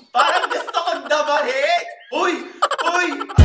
Parang gusto kong damahin! Uy! Uy!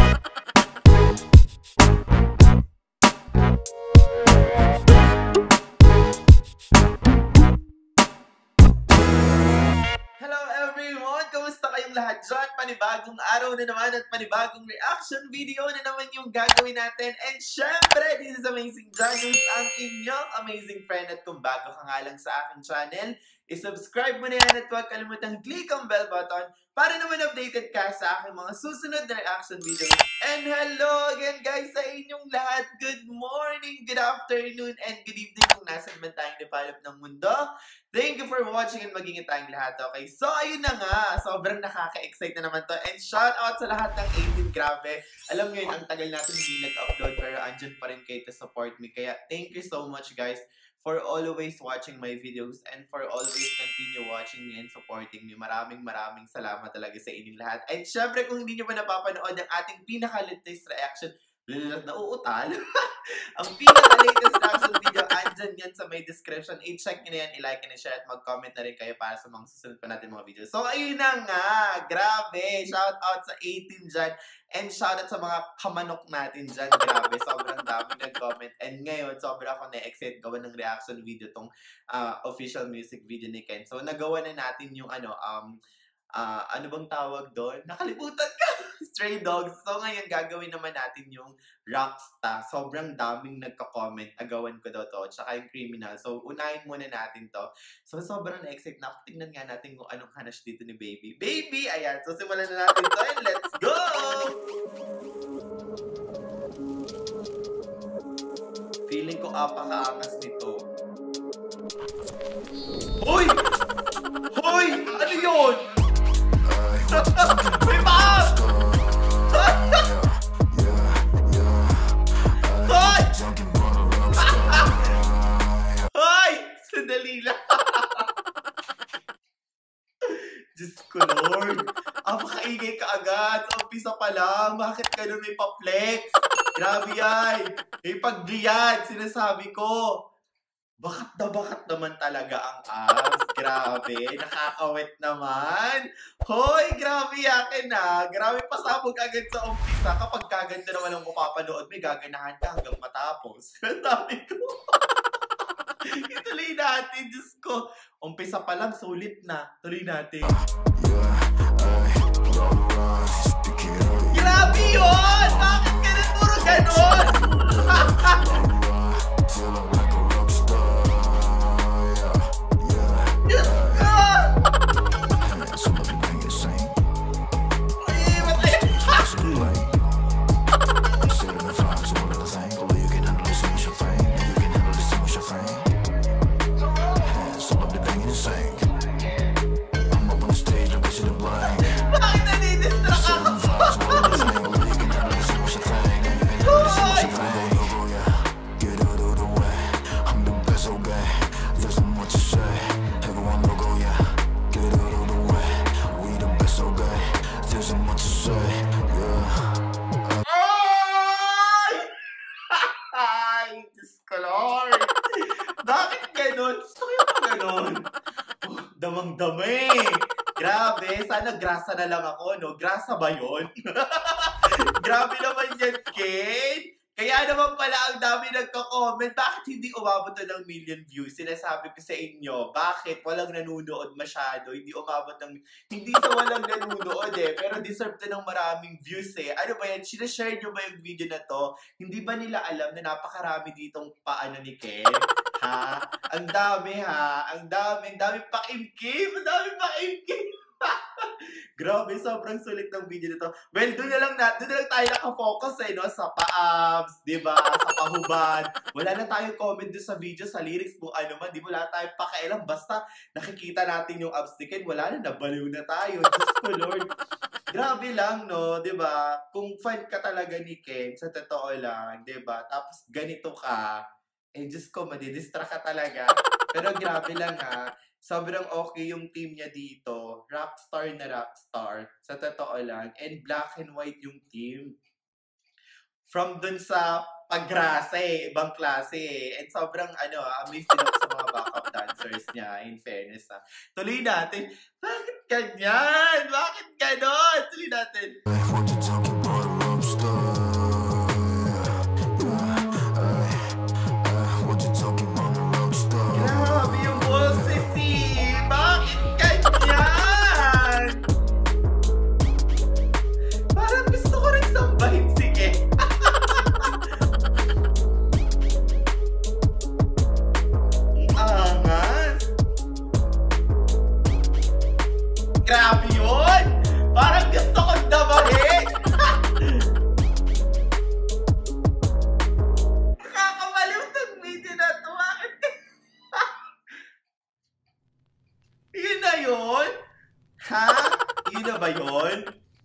Hello everyone! Kamusta kayong lahat dyan? Panibagong araw na naman at panibagong reaction video na naman yung gagawin natin. And syempre, this is Amazing Janus, ang inyong amazing friend. At kung bago ka nga lang sa aking channel, isubscribe mo na yan at huwag kalimutang click ang bell button para naman updated ka sa aking mga susunod na reaction videos. And hello again guys sa inyong lahat. Good morning, good afternoon, and good evening kung nasan man tayong develop ng mundo. Thank you for watching and mag-ingat tayong lahat, okay? So, ayun na nga. Sobrang nakaka-excite na naman to. And shout out sa lahat ng 18. Grabe. Alam nyo yun, ang tagal natin hindi nag-upload pero andyan pa rin kayo to support me. Kaya, thank you so much guys for always watching my videos and for always continue watching me and supporting me. Maraming salamat talaga sa inyong lahat. And syempre, kung hindi nyo pa napapanood ang ating pinaka-latest reaction, nauutal. Ang pinaka-latest reaction video, andyan yan sa may description. I-check nyo na yan, i-like and i-share at mag-comment na rin kayo para sa mga susunod pa natin mga videos. So, ayun na nga. Grabe. Shout out sa 18 dyan. And shout out sa mga kamanok natin dyan. Grabe. Sobrang dami nag-comment. And ngayon, sobrang ako na-excite gawa ng reaction video tong official music video ni Ken. So, nagawa na natin yung ano bang tawag doon? Nakalimutan ka! Stray Dogs. So, ngayon, gagawin naman natin yung Rocksta. Sobrang daming nagka-comment. Agawan ko daw to. Tsaka yung Criminal. So, unahin muna natin to. So, sobrang na-excite na ako. Tingnan nga natin kung anong hanas dito ni Baby. Baby! Ayan. So, simulan na natin to. And let's go! Feeling ko apaka-angas nito. Hoy! Hoy! Ano yun? May maam! Hoy! Hoy! Sandali lang. Diyos ko, Lord. Apakaingay ka agad. Sa umpisa pa lang. Bakit ganun may pa-flex? Grabe yan. May pag-gliyad. Sinasabi ko. Bakat naman talaga ang abs. Grabe. Nakakawit naman. Hoy, grabe yakin na. Grabe pasabog agad sa umpisa. Kapag kaganda naman ang mapapanood, may gaganahan ka hanggang matapos. Sabi ko. Ituloy natin. Diyos ko. Umpisa pa lang, sulit na. Tuloy natin. Grabe yun! Bakit ganun? Puro ganun! Bakit ganun? Gusto ko yung ganun. Oh, damang-dami. Grabe. Sana grasa na lang ako, no? Grasa ba yun? Grabe naman yan, Ken. Kaya naman pala ang dami nagko-comment. Bakit hindi umabot na ng million views? Sinasabi ko sa inyo, bakit walang nanonood masyado? Hindi umabot ng... Hindi sa walang nanonood eh. Pero deserve to ng maraming views eh. Ano ba yan? Sinashare nyo ba yung video na to? Hindi ba nila alam na napakarami ditong paano ni Ken? Ha? Ang dami ha? Ang dami pa-imkim! Ang dami pa-imkim! Grabe, sobrang sulit ng video nito. Well, doon na lang tayo nakafocus eh, no? Sa pa-abs, diba? Sa pahubad. Wala na tayong comment doon sa video, sa lyrics, kung ano man. Di wala tayong pakialam. Basta nakikita natin yung abs ni Ken, wala na, nabaliw na tayo. Diyos ko, Lord. Grabe lang, no? Diba? Kung fan ka talaga ni Ken, sa totoo lang, diba? Tapos ganito ka, eh, Diyos ko, madidistract ka talaga. Pero grabe lang ha. Sobrang okay yung team niya dito. Rockstar na rockstar. Sa totoo lang. And black and white yung team. From dun sa pag-grasa eh. Ibang klase eh. And sobrang amazed din ako sa mga backup dancers niya. In fairness ha. Tuloy natin. Bakit ganyan? Bakit ganon? Tuloy natin. What you talking about, Rocksta? What you talking about, Rocksta? Grabe yung boses eh. Bakit ganyan? Parang gusto ko rin sambahin si Ken. Grabe yun! Parang gusto kong dabahin! Nakakabaliw itong video na ito. Bakit? Yun na yun? Ha? Yun na ba yun?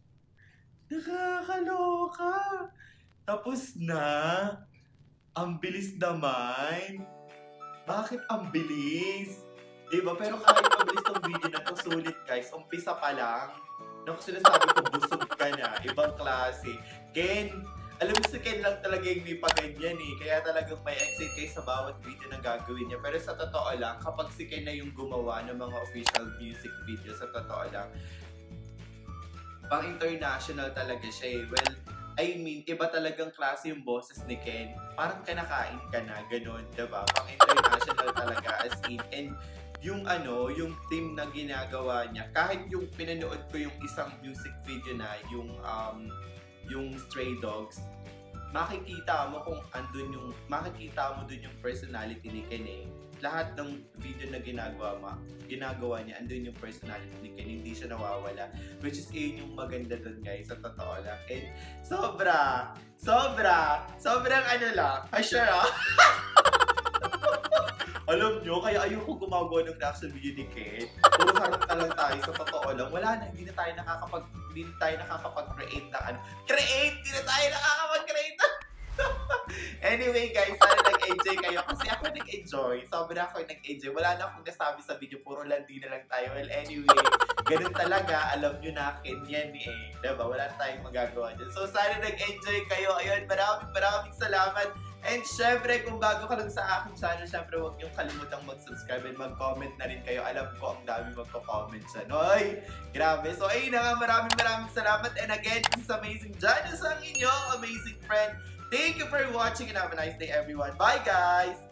Nakakaloka. Tapos na. Ang bilis naman. Bakit ang bilis? Diba? Pero kahit mabilis tong video na to, sulit guys. Umpisa pa lang. Naku, sinasabi ko, busog ka na. Ibang klase. Ken, alam mo si Ken lang talaga yung may paganyan eh. Kaya talagang may excite kayo sa bawat video na gagawin niya. Pero sa totoo lang, kapag si Ken na yung gumawa ng mga official music video, sa totoo lang, pang international talaga siya eh. Well, I mean, iba talagang klase yung boses ni Ken. Parang kinakain ka na, ganun, diba? Pang international talaga, as in. And yung yung team na ginagawa niya, kahit yung pinanood ko yung isang music video na, yung Stray Dogs, makikita mo kung makikita mo dun yung personality ni Ken eh. Lahat ng video na ginagawa niya, andun yung personality ni Ken, hindi siya nawawala. Which is yung maganda dun guys, sa totoo lang. And sobrang lang, sure alam nyo, kaya ayoko gumagawa ng reaction video ni Ken. Puro harap na lang tayo, sa totoo lang. Wala na, hindi na tayo nakakapag-create ng Hindi na tayo nakakapag-create ng Anyway guys, sana nag-enjoy kayo. Kasi ako nag-enjoy. Sobra ako nag-enjoy. Wala na akong nasabi sa video. Puro landi na lang tayo. Well, anyway, ganun talaga. Alam nyo na akin yan eh. Diba? Wala na tayong magagawa dyan. So, sana nag-enjoy kayo. Ayun, maraming salamat. And syempre, kung bago ka lang sa aking channel, syempre huwag niyong kalimutang mag-subscribe and mag-comment na rin kayo. Alam ko ang dami magko-comment siya. Noy! Grabe. So ayun na nga, maraming salamat. And again, this is Amazing Janus, ang inyong amazing friend. Thank you for watching and have a nice day everyone. Bye guys!